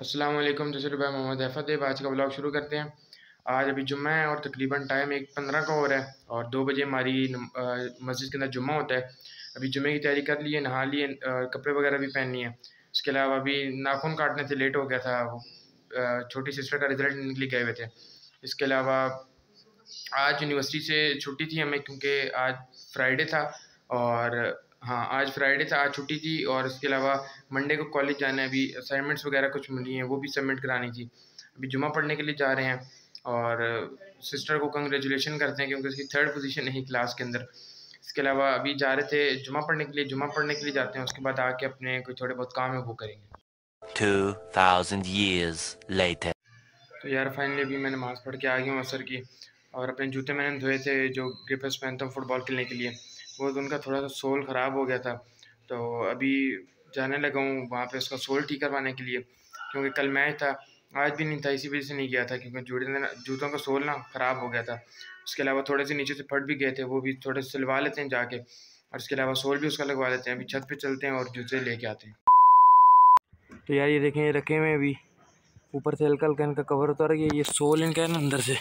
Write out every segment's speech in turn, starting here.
अस्सलाम वालेकुम। जैसे भाई मोहम्मद हैफत है। आज का ब्लॉग शुरू करते हैं। आज अभी जुम्मा है और तकरीबन टाइम 1:15 का हो रहा है और 2 बजे हमारी मस्जिद के अंदर जुम्मा होता है। अभी जुम्मे की तैयारी कर ली है, नहा लिए, कपड़े वगैरह भी पहन लिए हैं। इसके अलावा अभी नाखून काटने से लेट हो गया था, वो छोटी सिस्टर का रिज़ल्ट निकल गए हुए थे। इसके अलावा आज यूनिवर्सिटी से छुट्टी थी हमें, क्योंकि आज फ्राइडे था। और हाँ, आज फ्राइडे था, आज छुट्टी थी। और इसके अलावा मंडे को कॉलेज जाना है। अभी असाइनमेंट्स वगैरह कुछ मिली हैं, वो भी सबमिट करानी थी। अभी जुम्मा पढ़ने के लिए जा रहे हैं और सिस्टर को कंग्रेचुलेशन करते हैं क्योंकि उसकी 3rd पोजीशन है क्लास के अंदर। इसके अलावा अभी जा रहे थे जुम्मा पढ़ने के लिए, जुम्मा पढ़ने के लिए जाते हैं, उसके बाद आके अपने कोई थोड़े बहुत काम है वो करेंगे। 2000 years later. तो यार फाइनली अभी मैं नमाज़ पढ़ के आ गया हूँ असर की, और अपने जूते मैंने धोए थे जो ग्रिपर्स पहनता हूँ फ़ुटबॉल खेलने के लिए, वो तो उनका थोड़ा सा सोल ख़राब हो गया था। तो अभी जाने लगा हूँ वहाँ पे उसका सोल ठीक करवाने के लिए, क्योंकि कल मैच था, आज भी नहीं था, इसी वजह से नहीं गया था क्योंकि जूतों का सोल ना ख़राब हो गया था। उसके अलावा थोड़े से नीचे से फट भी गए थे, वो भी थोड़े से सिलवा लेते हैं जाके, और इसके अलावा सोल भी उसका लगवा लेते हैं। अभी छत पर चलते हैं और जूते लेके आते हैं। तो यार ये देखें, ये रखे हुए अभी ऊपर से हल्का हल्का इनका कवर उतर गया। ये सोल इनका है ना अंदर से,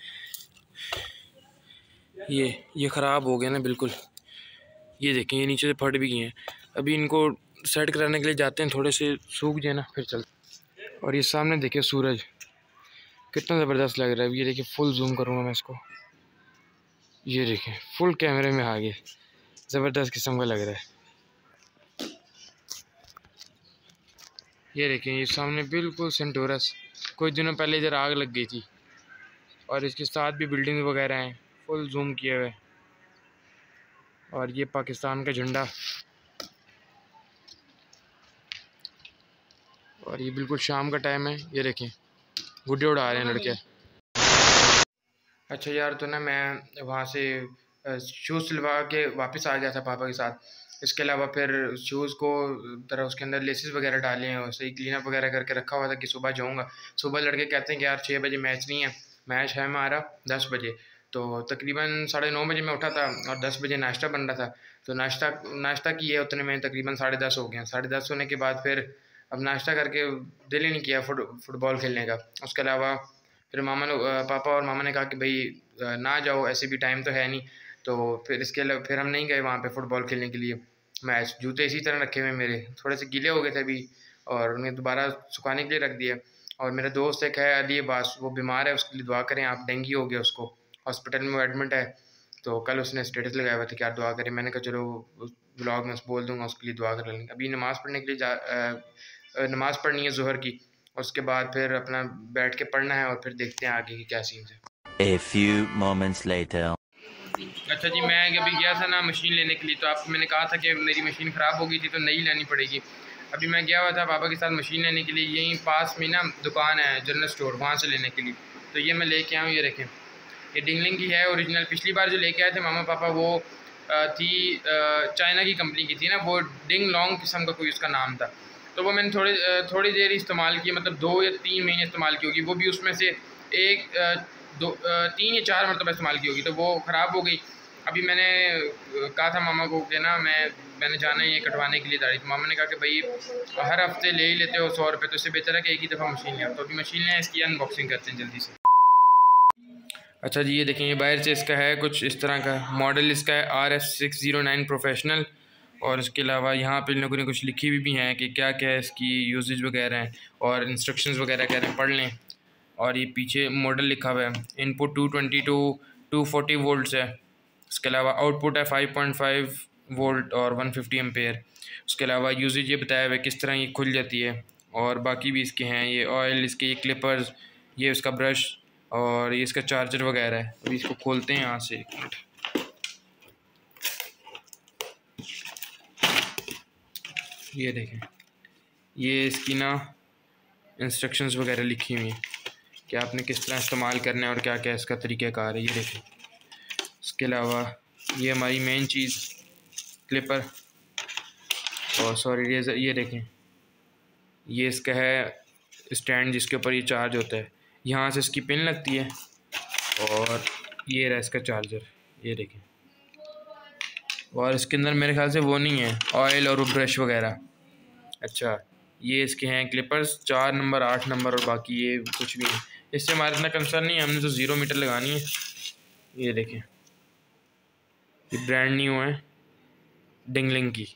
ये ख़राब हो गया ना बिल्कुल। ये देखें, ये नीचे से फट भी गए हैं। अभी इनको सेट कराने के लिए जाते हैं, थोड़े से सूख जाए ना फिर चलते। और ये सामने देखिए सूरज कितना ज़बरदस्त लग रहा है। ये देखिए, फुल जूम करूँगा मैं इसको, ये देखें फुल कैमरे में आ गया, ज़बरदस्त किस्म का लग रहा है। ये देखें, ये सामने बिल्कुल सेंटोरस, कुछ दिनों पहले इधर आग लग गई थी और इसके साथ भी बिल्डिंग वगैरह हैं, फुल जूम किए हुए। और ये पाकिस्तान का झंडा, और ये बिल्कुल शाम का टाइम है। ये देखें गुड्डे उड़ा रहे हैं लड़के। अच्छा यार, तो ना मैं वहाँ से शूज़ सिलवा के वापस आ गया था पापा के साथ। इसके अलावा फिर शूज़ को तरह उसके अंदर लेसेस वगैरह डाले हैं और सही क्लीन अप वगैरह करके रखा हुआ था कि सुबह जाऊँगा। सुबह लड़के कहते हैं कि यार 6 बजे मैच नहीं है, मैच है हमारा 10 बजे। तो तकरीबन 9:30 बजे मैं उठा था और 10 बजे नाश्ता बन रहा था। तो नाश्ता किए उतने में तकरीबन 10:30 हो गए। 10:30 होने के बाद फिर अब नाश्ता करके दिल ही नहीं किया फुटबॉल खेलने का। उसके अलावा फिर पापा और मामा ने कहा कि भाई ना जाओ, ऐसे भी टाइम तो है नहीं। तो फिर इसके अलावा फिर हम नहीं गए वहाँ पे फ़ुटबॉल खेलने के लिए। मैच जूते इसी तरह रखे हुए मेरे, थोड़े से गीले हो गए थे अभी, और उन्हें दोबारा सुखाने के लिए रख दिया। और मेरा दोस्त एक है अली अब्बास, वो बीमार है, उसके लिए दुआ करें आप। डेंगू हो गया उसको, हॉस्पिटल में वो एडमिट है। तो कल उसने स्टेटस लगाया हुआ था कि यार दुआ करें। मैंने कहा चलो ब्लॉग में बोल दूँगा, उसके लिए दुआ कर लेंगे। अभी नमाज़ पढ़ने के लिए नमाज़ पढ़नी है ज़ोहर की, उसके बाद फिर अपना बैठ के पढ़ना है और फिर देखते हैं आगे की क्या सीन है। A few moments later. अच्छा जी, मैं अभी गया था ना मशीन लेने के लिए, तो आपको मैंने कहा था कि मेरी मशीन ख़राब हो गई थी तो नई लेनी पड़ेगी। अभी मैं गया हुआ था पापा के साथ मशीन लेने के लिए, यहीं पास में ना दुकान है जनरल स्टोर, वहाँ से लेने के लिए। तो ये मैं लेके आया हूँ, ये देखें, ये डिंगलिंग की है ओरिजिनल। पिछली बार जो लेके आए थे मामा पापा, वो थी चाइना की कंपनी की थी ना, वो डिंग लॉन्ग किस्म का कोई उसका नाम था। तो वो मैंने थोड़ी देर इस्तेमाल की, मतलब 2 या 3 महीने इस्तेमाल की होगी, वो भी उसमें से 3 या 4 मरतबा इस्तेमाल की होगी, तो वो ख़राब हो गई। अभी मैंने कहा था मामा को कि ना मैंने जाना है ये कटवाने के लिए दाढ़ी। तो मामा ने कहा कि भाई हर हफ्ते ले ही लेते हो 100 रुपये, तो इससे बेहतर है कि एक ही दफ़ा मशीन ले आओ। तो अभी मशीन लें, इसकी अनबॉक्सिंग करते हैं जल्दी से। अच्छा जी, ये देखें, ये बाहर से इसका है कुछ इस तरह का मॉडल, इसका है RS609 प्रोफेशनल। और इसके अलावा यहाँ पे इन लोगों ने कुछ लिखी हुई भी हैं कि क्या क्या है इसकी यूजेज वगैरह हैं और इंस्ट्रक्शंस वगैरह कह रहे हैं पढ़ लें। और ये पीछे मॉडल लिखा हुआ है, इनपुट 220 टू 240 वोल्ट्स है। इसके अलावा आउटपुट है 5.5 वोल्ट और 150 एम्पेयर। उसके अलावा यूजेज ये बताया हुआ है किस तरह ये खुल जाती है, और बाकी भी इसके हैं, ये ऑयल, इसके ये क्लिपर्स, ये उसका ब्रश, और ये इसका चार्जर वगैरह है। अभी इसको खोलते हैं यहाँ से, एक मिनट। ये देखें, ये इसकी ना इंस्ट्रक्शंस वगैरह लिखी हुई हैं कि आपने किस तरह इस्तेमाल करना है और क्या क्या इसका तरीक़ाकार है। ये देखें, इसके अलावा ये हमारी मेन चीज़ क्लिपर और सॉरी रेज़र। ये देखें, ये इसका है स्टैंड जिसके ऊपर ये चार्ज होता है, यहाँ से इसकी पिन लगती है, और ये रहा इसका चार्जर। ये देखें, और इसके अंदर मेरे ख्याल से वो नहीं है ऑयल और ब्रश वगैरह। अच्छा, ये इसके हैं क्लिपर्स 4 नंबर 8 नंबर और बाकी ये कुछ भी है। इससे हमारा इतना कंसर्न नहीं है, हमने तो 0 मीटर लगानी है। ये देखें, ये ब्रांड न्यू है डिंगलिंग की।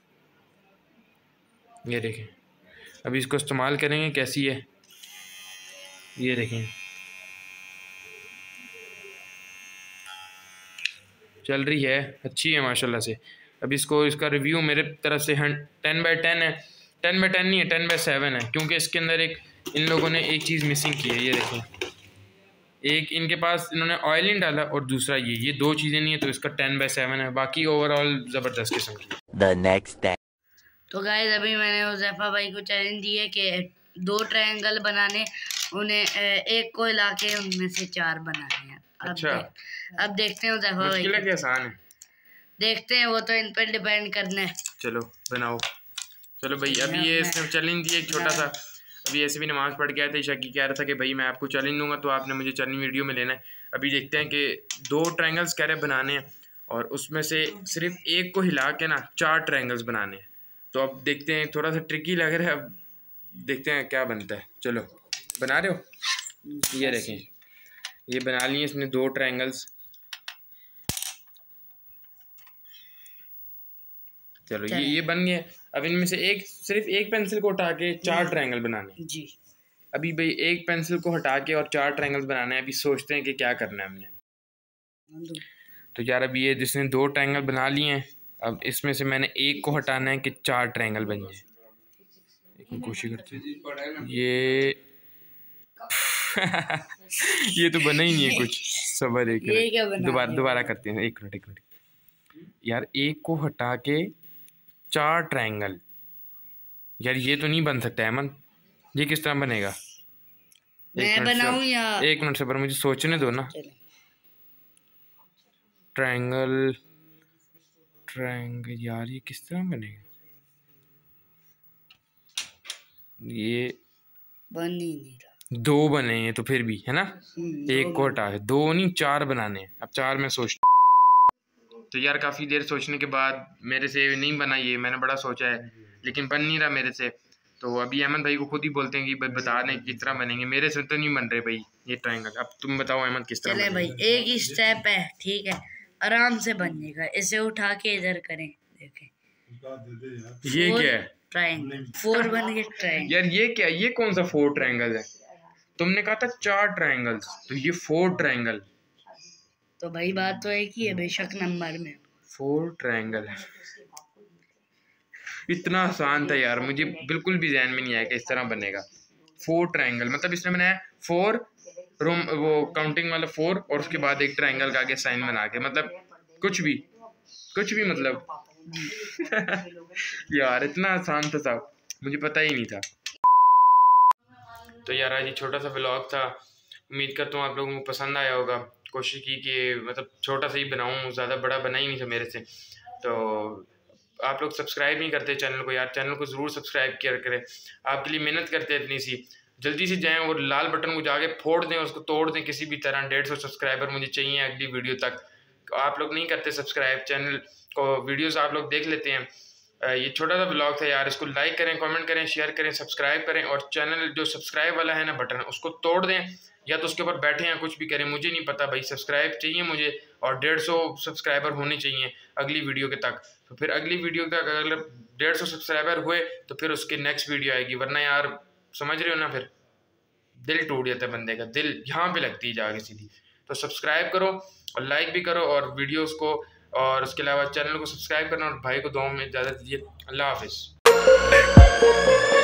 ये देखें, अभी इसको इस्तेमाल करेंगे कैसी है। ये देखें चल रही है, अच्छी है माशाल्लाह से। अभी इसका रिव्यू मेरे तरफ से 10/10 है। 10/10 नहीं है, 10/7 है, क्योंकि इसके अंदर इन लोगों ने एक चीज़ मिसिंग की है। ये देखें, एक इनके पास इन्होंने ऑयल नहीं डाला और दूसरा ये 2 चीज़ें नहीं है, तो इसका 10/7 है। बाकी ओवरऑल ज़बरदस्त किस्म की। The next day. तो गाइस अभी मैंने हुज़ैफा भाई को चैलेंज दिया है कि 2 ट्रायंगल बनाने, उन्हें एक को हिला के उनमें से 4 बनाने हैं। अच्छा, अब देखते हैं हुज़ैफा भाई, मुश्किल है कि आसान है, देखते हैं, वो तो इन पर डिपेंड करना है। चलो बनाओ। चलो भाई, अभी ये इसने चैलेंज दिया एक छोटा सा। अभी ऐसे भी नमाज़ पढ़ के आया था, शकी कह रहा था कि भाई मैं आपको चैलेंज दूंगा तो आपने मुझे चैलेंज वीडियो में लेना है। अभी देखते हैं कि 2 ट्रायंगल्स कह रहे बनाने हैं और उसमें से सिर्फ एक को हिला के ना 4 ट्रायंगल्स बनाने हैं। तो अब देखते हैं, थोड़ा सा ट्रिकी लग रहा है, अब देखते हैं क्या बनता है। चलो बना रहे हो? ये देखें, ये बना लिए इसने 2 ट्रायंगल्स। चलो ये बन गए। अब इनमें से सिर्फ एक पेंसिल को हटा के 4 ट्रायंगल बनाने जी। अभी भाई एक पेंसिल को हटा के और 4 ट्रायंगल्स बनाने हैं। अभी सोचते हैं कि क्या करना है हमने। तो यार अभी ये जिसने 2 ट्रायंगल बना लिए हैं, अब इसमें से मैंने एक को हटाना है कि 4 ट्रायंगल बन जाए। एक कोशिश करते हैं। ये ये तो बना ही नहीं है कुछ। सबर, एक मिनट, दोबारा करते हैं। एक मिनट यार, एक को हटा के 4 ट्रायंगल, यार ये तो नहीं बन सकता अहमद। ये किस तरह बनेगा? मैं बनाऊं या? एक मिनट से, पर मुझे सोचने दो ना। ट्रायंगल यार ये किस तरह बनेगा? ये बन ही नहीं रहा। 2 बने हैं तो फिर भी है ना, एक को हटा के 2 नहीं 4 बनाने हैं। अब 4 में सोच, तो यार काफ़ी देर सोचने के बाद मेरे से नहीं बना ये। मैंने बड़ा सोचा है लेकिन बन नहीं रहा मेरे से। तो अभी अहमद भाई को खुद ही बोलते हैं कि भाई बता दें किस तरह बनेंगे। मेरे से तो नहीं बन रहे भाई ये ट्रायंगल। अब तुम बताओ अहमद किस तरह। चले भाई, एक ही स्टेप है, ठीक है, आराम से बन जाएगा। इसे उठा के इधर करें, देखें ये क्या है? ट्रायंगल 4 बन गए ट्रायंगल। यार ये क्या, ये कौन सा 4 ट्रायंगल है? तुमने कहा था 4 ट्रायंगल्स, तो ये 4 ट्रायंगल। तो भाई बात तो एक ही है, बेशक नंबर में 4 ट्रायंगल है। इतना आसान था यार, मुझे बिल्कुल भी ध्यान में नहीं आया कि इस तरह बनेगा। 4 ट्रायंगल मतलब इसने बनाया 4 रूम, वो काउंटिंग वाला 4 और उसके बाद एक ट्रायंगल का आगे साइन बना के, मतलब कुछ भी मतलब यार इतना आसान था साहब, मुझे पता ही नहीं था। तो यार आज ये छोटा सा व्लॉग था, उम्मीद करता हूँ आप लोगों को पसंद आया होगा। कोशिश की कि मतलब छोटा सा ही बनाऊँ, ज़्यादा बड़ा बना ही नहीं था मेरे से। तो आप लोग सब्सक्राइब नहीं करते चैनल को, यार चैनल को ज़रूर सब्सक्राइब किया करें। आपके लिए मेहनत करते हैं इतनी सी, जल्दी से जाएं और लाल बटन को जाके फोड़ दें, उसको तोड़ दें किसी भी तरह। 150 सब्सक्राइबर मुझे चाहिए अगली वीडियो तक। आप लोग नहीं करते सब्सक्राइब चैनल को, वीडियोस आप लोग देख लेते हैं। ये छोटा सा ब्लॉग था यार, इसको लाइक करें, कमेंट करें, शेयर करें, सब्सक्राइब करें और चैनल जो सब्सक्राइब वाला है ना बटन, उसको तोड़ दें या तो उसके ऊपर बैठे हैं कुछ भी करें, मुझे नहीं पता भाई। सब्सक्राइब चाहिए मुझे और 150 सब्सक्राइबर होने चाहिए अगली वीडियो के तक। तो फिर अगली वीडियो तक अगर 150 सब्सक्राइबर हुए तो फिर उसकी नेक्स्ट वीडियो आएगी, वरना यार समझ रहे हो ना, फिर दिल टूट जाता है बंदे का, दिल यहाँ पे लगती है जाके सीधी। तो सब्सक्राइब करो और लाइक भी करो और वीडियोस को, और उसके अलावा चैनल को सब्सक्राइब करना और भाई को दुआ में इजाज़त दीजिए। अल्लाह हाफिज़।